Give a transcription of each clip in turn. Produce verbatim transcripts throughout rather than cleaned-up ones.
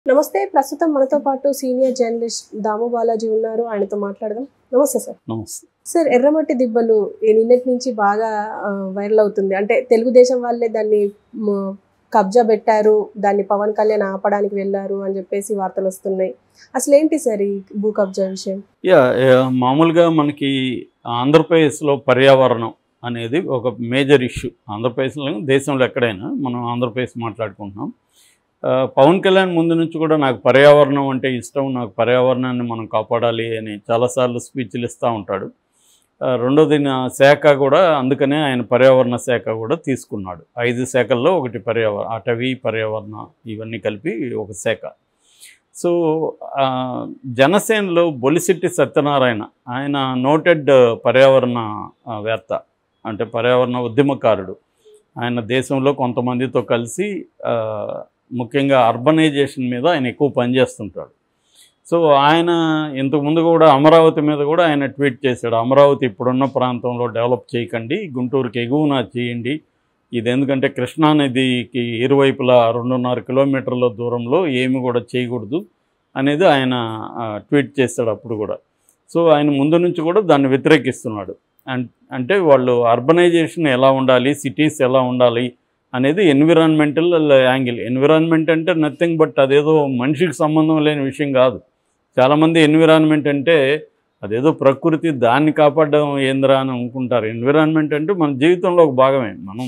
నమస్తే. ప్రస్తుతం మనతో పాటు సీనియర్ జర్నలిస్ట్ దాము బాలాజీ ఉన్నారు. ఆయనతో మాట్లాడదాం. నమస్తే సార్. నమస్తే సార్, ఎర్రమట్టి దిబ్బలు నిన్నటి నుంచి బాగా వైరల్ అవుతుంది. అంటే తెలుగుదేశం వాళ్ళే దాన్ని కబ్జా పెట్టారు, దాన్ని పవన్ కళ్యాణ్ ఆపడానికి వెళ్ళారు అని చెప్పేసి వార్తలు వస్తున్నాయి. అసలు ఏంటి సార్ ఈ భూ కబ్జా విషయం? యా మామూలుగా మనకి ఆంధ్రప్రదేశ్లో పర్యావరణం అనేది ఒక మేజర్ ఇష్యూ. ఆంధ్రప్రదేశ్లో దేశంలో ఎక్కడైనా మనం ఆంధ్రప్రదేశ్ మాట్లాడుకుంటున్నాం. పవన్ కళ్యాణ్ ముందు నుంచి కూడా నాకు పర్యావరణం అంటే ఇష్టం, నాకు పర్యావరణాన్ని మనం కాపాడాలి అని చాలాసార్లు స్పీచ్లు ఇస్తూ ఉంటాడు. రెండోది నా శాఖ కూడా, అందుకనే ఆయన పర్యావరణ శాఖ కూడా తీసుకున్నాడు. ఐదు శాఖల్లో ఒకటి పర్యావరణ, అటవీ, పర్యావరణ ఇవన్నీ కలిపి ఒక శాఖ. సో జనసేనలో బొలిశెట్టి సత్యనారాయణ, ఆయన నోటెడ్ పర్యావరణ వేత్త, అంటే పర్యావరణ ఉద్యమకారుడు. ఆయన దేశంలో కొంతమందితో కలిసి ముఖ్యంగా అర్బనైజేషన్ మీద ఆయన ఎక్కువ పనిచేస్తుంటాడు. సో ఆయన ఇంతకుముందు కూడా అమరావతి మీద కూడా ఆయన ట్వీట్ చేశాడు, అమరావతి ఇప్పుడున్న ప్రాంతంలో డెవలప్ చేయకండి, గుంటూరుకి ఎగువన చేయండి. ఇది ఎందుకంటే కృష్ణానదికి ఇరువైపులా రెండున్నర కిలోమీటర్ల దూరంలో ఏమి కూడా చేయకూడదు అనేది ఆయన ట్వీట్ చేశాడు అప్పుడు కూడా. సో ఆయన ముందు నుంచి కూడా దాన్ని వ్యతిరేకిస్తున్నాడు. అంటే వాళ్ళు అర్బనైజేషన్ ఎలా ఉండాలి, సిటీస్ ఎలా ఉండాలి అనేది ఎన్విరాన్మెంటల్ యాంగిల్. ఎన్విరాన్మెంట్ అంటే నథింగ్ బట్ అదేదో మనిషికి సంబంధం లేని విషయం కాదు. చాలామంది ఎన్విరాన్మెంట్ అంటే అదేదో ప్రకృతి, దాన్ని కాపాడడం ఏంద్రా అని అనుకుంటారు. ఎన్విరాన్మెంట్ అంటే మన జీవితంలో ఒక భాగమే. మనం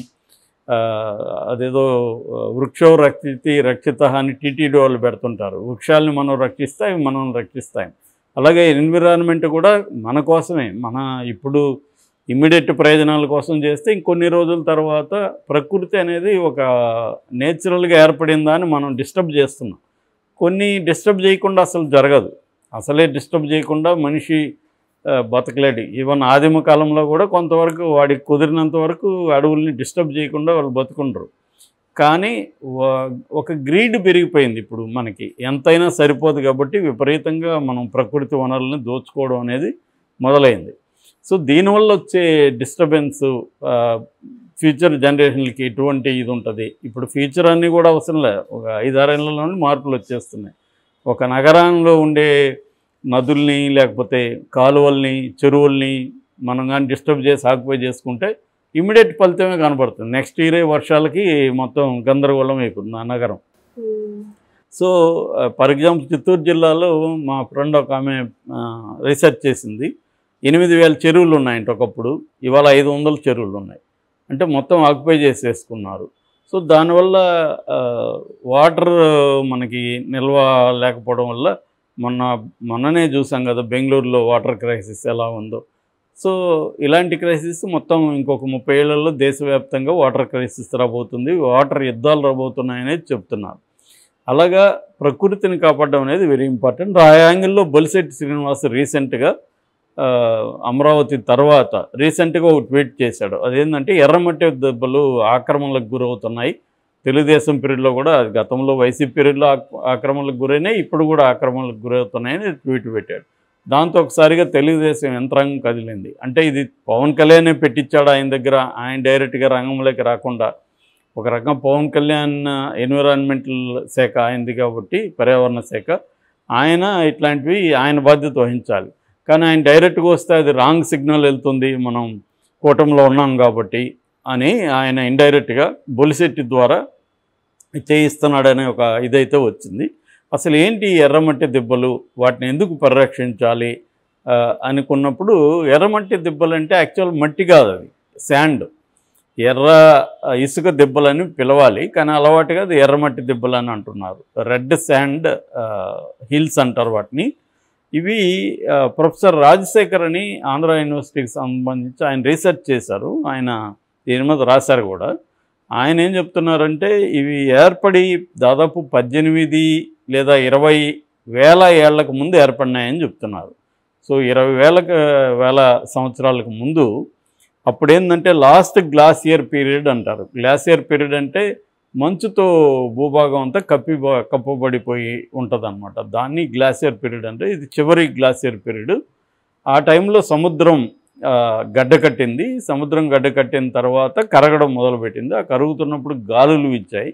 అదేదో వృక్షో రక్షితి రక్షిత అని టీటీడీ వాళ్ళు పెడుతుంటారు. వృక్షాలని మనం రక్షిస్తే అవి మనం రక్షిస్తాయి. అలాగే ఎన్విరాన్మెంట్ కూడా మన కోసమే. మన ఇప్పుడు ఇమ్మీడియట్ ప్రయోజనాల కోసం చేస్తే ఇంకొన్ని రోజుల తర్వాత ప్రకృతి అనేది ఒక నేచురల్గా ఏర్పడిందా అని మనం డిస్టర్బ్ చేస్తున్నాం. కొన్ని డిస్టర్బ్ చేయకుండా అసలు జరగదు. అసలే డిస్టర్బ్ చేయకుండా మనిషి బతకలేడు. ఈవెన్ ఆదిమ కాలంలో కూడా కొంతవరకు వాడికి కుదిరినంత వరకు అడవుల్ని డిస్టర్బ్ చేయకుండా వాళ్ళు బతుకుంటారు. కానీ ఒక గ్రీడ్ పెరిగిపోయింది ఇప్పుడు మనకి. ఎంతైనా సరిపోదు కాబట్టి విపరీతంగా మనం ప్రకృతి వనరుల్ని దోచుకోవడం అనేది మొదలైంది. సో దీనివల్ల వచ్చే డిస్టర్బెన్స్ ఫ్యూచర్ జనరేషన్లకి ఎటువంటి ఇది ఉంటుంది. ఇప్పుడు ఫ్యూచర్ అన్నీ కూడా అవసరం లేదు, ఒక ఐదారేళ్లలోనే మార్పులు వచ్చేస్తున్నాయి. ఒక నగరంలో ఉండే నదుల్ని లేకపోతే కాలువల్ని, చెరువుల్ని మనం కానీ డిస్టర్బ్ చేసి ఆక్యుపై చేసుకుంటే ఇమ్మీడియట్ ఫలితమే కనబడుతుంది. నెక్స్ట్ ఇయరే వర్షాలకి మొత్తం గందరగోళం అయిపోతుంది ఆ నగరం. సో ఫర్ ఎగ్జాంపుల్ చిత్తూరు జిల్లాలో మా ఫ్రెండ్ ఒక ఆమె రీసెర్చ్ చేసింది. ఎనిమిది వేల చెరువులు ఉన్నాయంట ఒకప్పుడు, ఇవాళ ఐదు వందల చెరువులు ఉన్నాయి. అంటే మొత్తం ఆక్యుపై చేసేసుకున్నారు. సో దానివల్ల వాటర్ మనకి నిల్వ లేకపోవడం వల్ల మొన్న మొన్ననే చూసాం కదా బెంగళూరులో వాటర్ క్రైసిస్ ఎలా ఉందో. సో ఇలాంటి క్రైసిస్ మొత్తం ఇంకొక ముప్పై ఏళ్లలో దేశవ్యాప్తంగా వాటర్ క్రైసిస్ రాబోతుంది, వాటర్ యుద్ధాలు రాబోతున్నాయనేది చెప్తున్నారు. అలాగా ప్రకృతిని కాపాడడం అనేది వెరీ ఇంపార్టెంట్. ఆ యాంగిల్లో బొలిశెట్టి శ్రీనివాస్ రీసెంట్గా అమరావతి తర్వాత రీసెంట్గా ఒక ట్వీట్ చేశాడు. అదేంటంటే ఎర్రమట్టి దెబ్బలు ఆక్రమణలకు గురవుతున్నాయి. తెలుగుదేశం పీరియడ్లో కూడా, అది గతంలో వైసీపీ పీరియడ్లో ఆక్రమణలకు గురైనాయి, ఇప్పుడు కూడా ఆక్రమణలకు గురవుతున్నాయని ట్వీట్ పెట్టాడు. దాంతో ఒకసారిగా తెలుగుదేశం యంత్రాంగం కదిలింది. అంటే ఇది పవన్ కళ్యాణే పెట్టించాడు ఆయన దగ్గర, ఆయన డైరెక్ట్గా రంగంలోకి రాకుండా. ఒక రకం పవన్ కళ్యాణ్ ఎన్విరాన్మెంటల్ శాఖ ఆయనది కాబట్టి, పర్యావరణ శాఖ, ఆయన ఇట్లాంటివి ఆయన బాధ్యత వహించాలి. కానీ ఆయన డైరెక్ట్గా వస్తే అది రాంగ్ సిగ్నల్ వెళ్తుంది, మనం కూటమిలో ఉన్నాం కాబట్టి అని ఆయన ఇండైరెక్ట్గా బొలిశెట్టి ద్వారా చేయిస్తున్నాడనే ఒక ఇదైతే వచ్చింది. అసలు ఏంటి ఎర్రమట్టి దిబ్బలు, వాటిని ఎందుకు పరిరక్షించాలి అనుకున్నప్పుడు, ఎర్రమట్టి దిబ్బలు అంటే యాక్చువల్ మట్టి కాదు, అది శాండ్. ఎర్ర ఇసుక దిబ్బలని పిలవాలి, కానీ అలవాటుగా అది ఎర్రమట్టి దిబ్బలని అంటున్నారు. రెడ్ శాండ్ హిల్స్ అంటారు వాటిని. ఇవి ప్రొఫెసర్ రాజశేఖర్ అని ఆంధ్ర యూనివర్సిటీకి సంబంధించి ఆయన రీసెర్చ్ చేశారు. ఆయన దీని మీద రాశారు కూడా. ఆయన ఏం చెప్తున్నారంటే, ఇవి ఏర్పడి దాదాపు పద్దెనిమిది లేదా ఇరవై వేల ఏళ్లకు ముందు ఏర్పడినాయని చెప్తున్నారు. సో ఇరవై వేలకు వేల సంవత్సరాలకు ముందు అప్పుడేంటంటే లాస్ట్ గ్లాసియర్ పీరియడ్ అంటారు. గ్లాసియర్ పీరియడ్ అంటే మంచుతో భూభాగం అంతా కప్పి కప్పబడిపోయి ఉంటుంది అనమాట. దాన్ని గ్లాసియర్ పీరియడ్ అంటే, ఇది చివరి గ్లాసియర్ పీరియడ్. ఆ టైంలో సముద్రం గడ్డ కట్టింది. సముద్రం గడ్డ కట్టిన తర్వాత కరగడం మొదలుపెట్టింది. ఆ కరుగుతున్నప్పుడు గాలులు ఇచ్చాయి.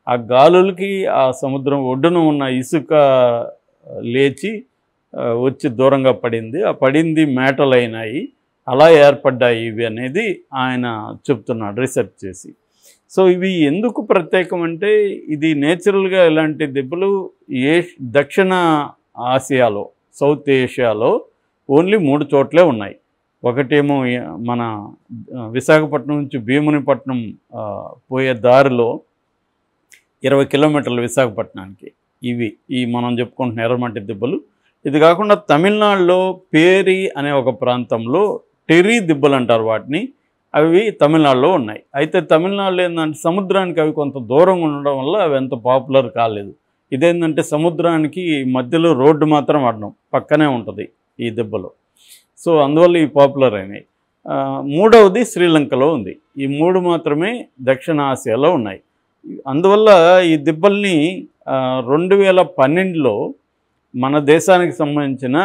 ఆ గాలులకి ఆ సముద్రం ఒడ్డున ఉన్న ఇసుక లేచి వచ్చి దూరంగా పడింది. ఆ పడింది మేటలైనాయి, అలా ఏర్పడ్డాయి ఇవి అనేది ఆయన చెప్తున్నాడు రీసెర్చ్ చేసి. సో ఇవి ఎందుకు ప్రత్యేకం అంటే, ఇది నేచురల్గా ఇలాంటి దెబ్బలు ఏ దక్షిణ ఆసియాలో, సౌత్ ఏషియాలో ఓన్లీ మూడు చోట్లే ఉన్నాయి. ఒకటేమో మన విశాఖపట్నం నుంచి భీమునిపట్నం పోయే దారిలో ఇరవై కిలోమీటర్లు విశాఖపట్నానికి ఇవి ఈ మనం చెప్పుకుంటున్న ఎర్రమట్టి దిబ్బలు. ఇది కాకుండా తమిళనాడులో పేరి అనే ఒక ప్రాంతంలో టెర్రీ దిబ్బలు అంటారు వాటిని, అవి తమిళనాడులో ఉన్నాయి. అయితే తమిళనాడులో ఏంటంటే సముద్రానికి అవి కొంత దూరంగా ఉండడం వల్ల అవి ఎంత పాపులర్ కాలేదు. ఇదేంటంటే సముద్రానికి మధ్యలో రోడ్డు మాత్రం అడ్డం పక్కనే ఉంటుంది ఈ దెబ్బలు. సో అందువల్ల ఇవి పాపులర్ అయినాయి. మూడవది శ్రీలంకలో ఉంది. ఈ మూడు మాత్రమే దక్షిణ ఆసియాలో ఉన్నాయి. అందువల్ల ఈ దిబ్బల్ని రెండు వేల పన్నెండులో మన దేశానికి సంబంధించిన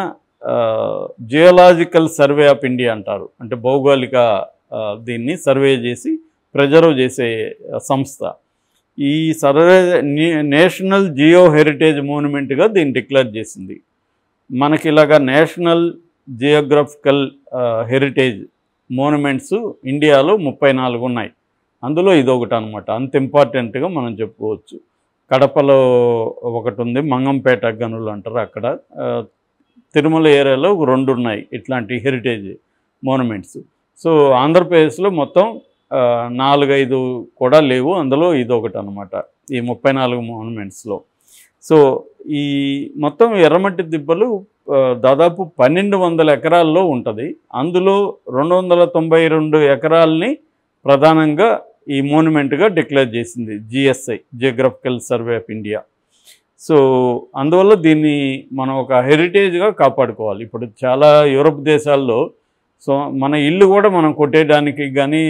జియోలాజికల్ సర్వే ఆఫ్ ఇండియా అంటారు, అంటే భౌగోళిక దీన్ని సర్వే చేసి ప్రిజర్వ్ చేసే సంస్థ, ఈ సర్వే నేషనల్ జియో హెరిటేజ్ మోన్యుమెంట్గా దీన్ని డిక్లేర్ చేసింది. మనకి ఇలాగా నేషనల్ జియోగ్రఫికల్ హెరిటేజ్ మోన్యుమెంట్స్ ఇండియాలో ముప్పై నాలుగు ఉన్నాయి. అందులో ఇదొకటి అనమాట, అంత ఇంపార్టెంట్గా మనం చెప్పుకోవచ్చు. కడపలో ఒకటి ఉంది, మంగంపేట గనులు అంటారు అక్కడ. తిరుమల ఏరియాలో రెండు ఉన్నాయి ఇట్లాంటి హెరిటేజ్ మోన్యుమెంట్స్. సో ఆంధ్రప్రదేశ్లో మొత్తం నాలుగైదు కూడా లేవు, అందులో ఇదొకటి అనమాట ఈ ముప్పై నాలుగు మోన్యుమెంట్స్లో. సో ఈ మొత్తం ఎర్రమట్టి దిబ్బలు దాదాపు పన్నెండు వందల ఎకరాల్లో ఉంటుంది. అందులో రెండు వందల తొంభై రెండు ఎకరాలని ప్రధానంగా ఈ మోన్యుమెంట్గా డిక్లేర్ చేసింది GSI, geographical survey of India. So అందువల్ల దీన్ని మనం ఒక హెరిటేజ్గా కాపాడుకోవాలి. ఇప్పుడు చాలా యూరప్ దేశాల్లో సో మన ఇల్లు కూడా మనం కొట్టేయడానికి కానీ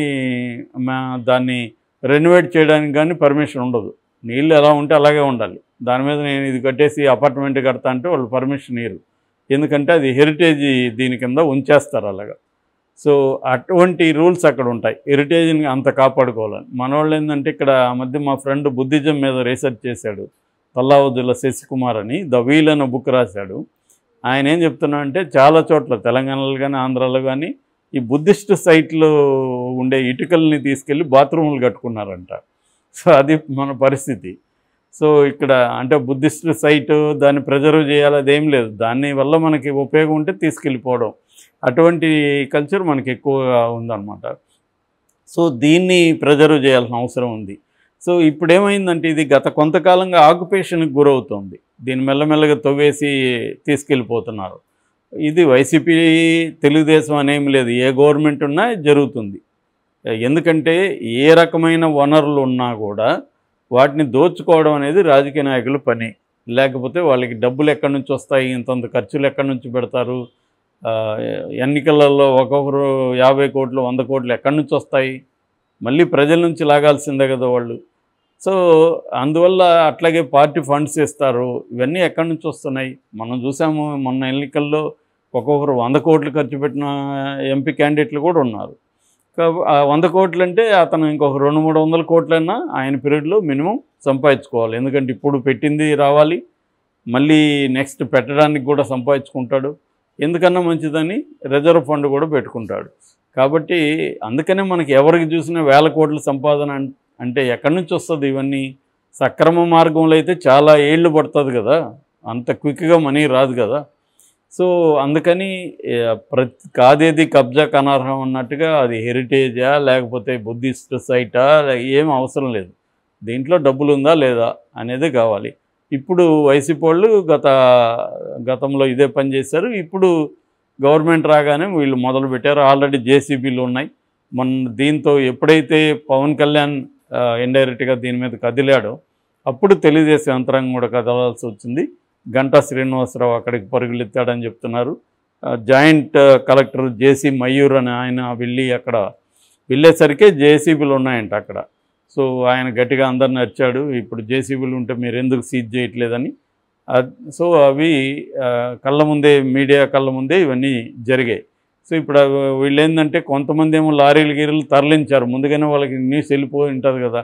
దాన్ని రెనోవేట్ చేయడానికి కానీ పర్మిషన్ ఉండదు. నీళ్ళు ఎలా ఉంటే అలాగే ఉండాలి. దాని మీద నేను ఇది కట్టేసి అపార్ట్మెంట్ కడతా అంటే వాళ్ళు పర్మిషన్ ఇవ్వరు, ఎందుకంటే అది హెరిటేజ్ దీని కింద ఉంచేస్తారు అలాగా. సో అటువంటి రూల్స్ అక్కడ ఉంటాయి, హెరిటేజ్ని అంత కాపాడుకోవాలని. మనవాళ్ళు ఏంటంటే ఇక్కడ ఆ మధ్య మా ఫ్రెండ్ బుద్ధిజం మీద రీసెర్చ్ చేశాడు, తల్లావుద్దుల శశికుమార్ అని, ద వీల్ అనే బుక్ రాశాడు. ఆయన ఏం చెప్తున్నా అంటే చాలా చోట్ల తెలంగాణలో కానీ ఆంధ్రాలో కానీ ఈ బుద్ధిస్ట్ సైట్లో ఉండే ఇటుకల్ని తీసుకెళ్ళి బాత్రూములు కట్టుకున్నారంట. సో అది మన పరిస్థితి. సో ఇక్కడ అంటే బుద్ధిస్ట్ సైటు దాన్ని ప్రిజర్వ్ చేయాలి, అదేం లేదు. దాని వల్ల మనకి ఉపయోగం ఉంటే తీసుకెళ్ళిపోవడం, అటువంటి కల్చర్ మనకి ఎక్కువగా ఉందన్నమాట. సో దీన్ని ప్రిజర్వ్ చేయాల్సిన అవసరం ఉంది. సో ఇప్పుడు ఏమైందంటే ఇది గత కొంతకాలంగా ఆక్యుపేషన్కి గురవుతుంది. దీన్ని మెల్లమెల్లగా తవ్వేసి తీసుకెళ్ళిపోతున్నారు. ఇది వైసీపీ తెలుగుదేశం అనేమి లేదు, ఏ గవర్నమెంట్ ఉన్నా జరుగుతుంది. ఎందుకంటే ఏ రకమైన వనరులు ఉన్నా కూడా వాటిని దోచుకోవడం అనేది రాజకీయ నాయకుల పని. లేకపోతే వాళ్ళకి డబ్బులు ఎక్కడి నుంచి వస్తాయి, ఇంతంత ఖర్చులు ఎక్కడి నుంచి పెడతారు, ఎన్నికలలో ఒక్కొక్కరు యాభై కోట్లు వంద కోట్లు ఎక్కడి నుంచి వస్తాయి, మళ్ళీ ప్రజల నుంచి లాగాల్సిందే కదా వాళ్ళు. సో అందువల్ల అట్లాగే పార్టీ ఫండ్స్ ఇస్తారు, ఇవన్నీ ఎక్కడి నుంచి వస్తున్నాయి మనం చూసాము. మొన్న ఎన్నికల్లో ఒక్కొక్కరు వంద కోట్లు ఖర్చు పెట్టిన ఎంపీ క్యాండిడేట్లు కూడా ఉన్నారు. ఆ వంద కోట్లు అంటే అతను ఇంకొక రెండు మూడు వందల కోట్లైనా ఆయన పీరియడ్లో మినిమం సంపాదించుకోవాలి. ఎందుకంటే ఇప్పుడు పెట్టింది రావాలి, మళ్ళీ నెక్స్ట్ పెట్టడానికి కూడా సంపాదించుకుంటాడు. ఎందుకన్నా మంచిదని రిజర్వ్ ఫండ్ కూడా పెట్టుకుంటాడు. కాబట్టి అందుకనే మనకి ఎవరికి చూసినా వేల కోట్ల సంపాదన అంటే ఎక్కడి నుంచి వస్తుంది ఇవన్నీ? సక్రమ మార్గంలో అయితే చాలా ఏళ్ళు పడుతుంది కదా, అంత క్విక్గా మనీ రాదు కదా. సో అందుకని ప్రతి కాదేది కబ్జాకు అనర్హం అన్నట్టుగా అది హెరిటేజా లేకపోతే బుద్ధిస్ట్ సైటా ఏం అవసరం లేదు, దీంట్లో డబ్బులు ఉందా లేదా అనేది కావాలి. ఇప్పుడు వైసీపీ వాళ్ళు గత గతంలో ఇదే పని చేశారు. ఇప్పుడు గవర్నమెంట్ రాగానే వీళ్ళు మొదలుపెట్టారు. ఆల్రెడీ జేసీబీలు ఉన్నాయి. మొన్న దీంతో ఎప్పుడైతే పవన్ కళ్యాణ్ ఇండైరెక్ట్గా దీని మీద కదిలాడో అప్పుడు తెలుగుదేశం యంత్రాంగం కూడా కదలాల్సి వచ్చింది. గంటా శ్రీనివాసరావు అక్కడికి పరుగులెత్తాడని చెప్తున్నారు. జాయింట్ కలెక్టర్ జేసీ మయూర్ అని ఆయన వెళ్ళి అక్కడ వెళ్ళేసరికే జేసీబీలు ఉన్నాయంట అక్కడ. సో ఆయన గట్టిగా అందరిని అరిచాడు, ఇప్పుడు జేసీబీలు ఉంటే మీరు ఎందుకు సీజ్ చేయట్లేదని. సో అవి కళ్ళ ముందే, మీడియా కళ్ళ ముందే ఇవన్నీ జరిగాయి. సో ఇప్పుడు వీళ్ళు ఏంటంటే కొంతమంది ఏమో లారీలు గీరీలు తరలించారు, ముందుగానే వాళ్ళకి న్యూస్ వెళ్ళిపోయి ఉంటుంది కదా,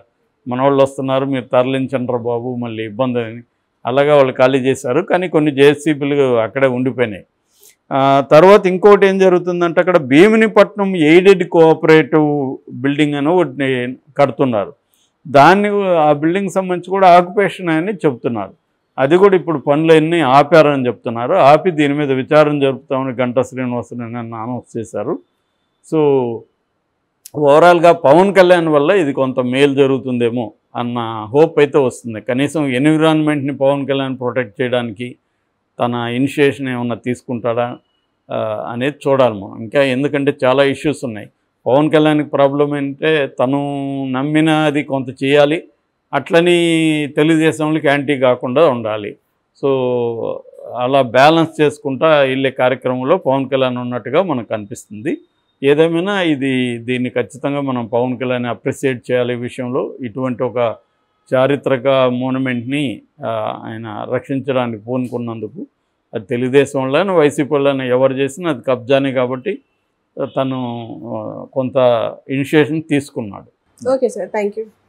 మన వాళ్ళు వస్తున్నారు మీరు తరలించండి బాబు మళ్ళీ ఇబ్బంది అని, అలాగా వాళ్ళు ఖాళీ చేశారు. కానీ కొన్ని జేసీబీలు అక్కడే ఉండిపోయినాయి. తర్వాత ఇంకోటి ఏం జరుగుతుందంటే అక్కడ భీమినిపట్నం ఎయిడెడ్ కోఆపరేటివ్ బిల్డింగ్ అని ఒకటి కడుతున్నారు. దాన్ని ఆ బిల్డింగ్ సంబంధించి కూడా ఆక్యుపేషన్ అని చెప్తున్నారు. అది కూడా ఇప్పుడు పనులన్నీ ఆపారని చెప్తున్నారు. ఆపి దీని మీద విచారణ జరుపుతామని గంటా శ్రీనివాసన్ అనౌన్స్ చేశారు. సో ఓవరాల్గా పవన్ కళ్యాణ్ వల్ల ఇది కొంత మేలు జరుగుతుందేమో అన్న హోప్ అయితే వస్తుంది. కనీసం ఎన్విరాన్మెంట్ని పవన్ కళ్యాణ్ ప్రొటెక్ట్ చేయడానికి తన ఇనిషియేషన్ ఏమన్నా తీసుకుంటాడా అనేది చూడాలి మనం. ఇంకా ఎందుకంటే చాలా ఇష్యూస్ ఉన్నాయి. పవన్ కళ్యాణ్కి ప్రాబ్లం ఏంటంటే తను నమ్మినది కొంత చేయాలి, అట్లని తెలుగుదేశంలోకి యాంటీ కాకుండా ఉండాలి. సో అలా బ్యాలెన్స్ చేసుకుంటా వెళ్ళే కార్యక్రమంలో పవన్ కళ్యాణ్ ఉన్నట్టుగా మనకు అనిపిస్తుంది. ఏదేమైనా ఇది దీన్ని ఖచ్చితంగా మనం పవన్ కళ్యాణ్ అప్రిషియేట్ చేయాలి. ఈ విషయంలో ఇటువంటి ఒక చారిత్రక మోనుమెంట్ని ఆయన రక్షించడానికి పూనుకున్నందుకు అది తెలుగుదేశం వాళ్ళని వైసీపీ వాళ్ళని ఎవరు చేసినా అది కబ్జానే కాబట్టి తను కొంత ఇనిషియేషన్ తీసుకున్నాడు. Okay sir, thank you.